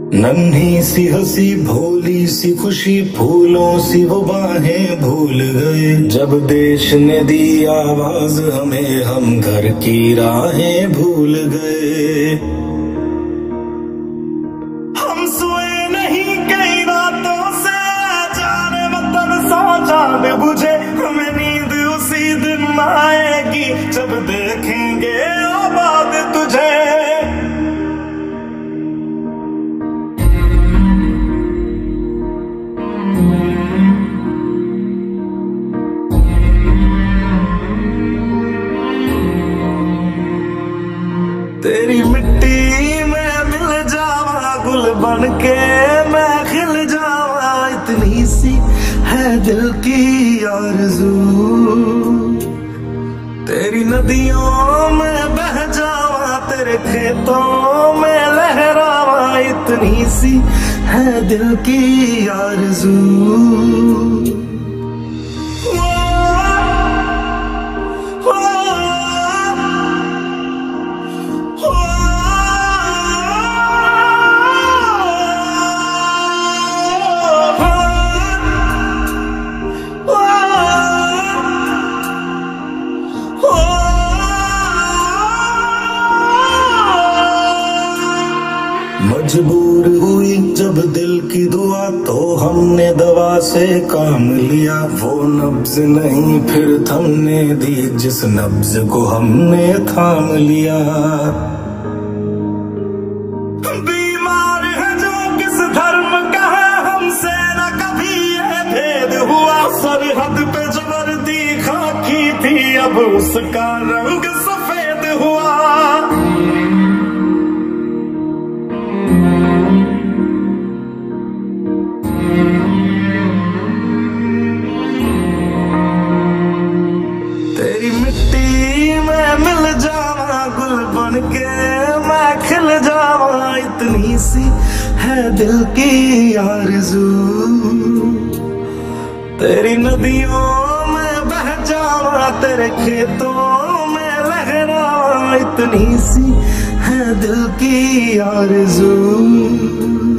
नन्ही सी हंसी भोली सी खुशी फूलों सी वो बाहें भूल गए। जब देश ने दी आवाज हमें हम घर की राहें भूल गए। हम सोए नहीं कई रातों से जाने वतन सा चांद बुझे। हमें नींद उसी दिन आएगी जब देखेंगे आबाद तुझे। तेरी मिट्टी में मिल जावा गुल बन के मैं खिल जावा। इतनी सी है दिल की आरज़ू। तेरी नदियों में बह जावा तेरे खेतों में लहरावा। इतनी सी है दिल की आरज़ू। मजबूर हुई जब दिल की दुआ तो हमने दवा से काम लिया। वो नब्ज नहीं फिर थमने दी जिस नब्ज को हमने थाम लिया। बीमार है जो किस धर्म का है हमसे न कभी ये भेद हुआ। सरहद पे जो वर्दी खाकी थी अब उसका रंग सफेद हुआ। तेरी मिट्टी में मिल जावा गुल बन के मैं खिल जावा। इतनी सी है दिल की आरज़ू। तेरी नदियों में बह जावा तेरे खेतों में लहरावा। इतनी सी है दिल की आरज़ू।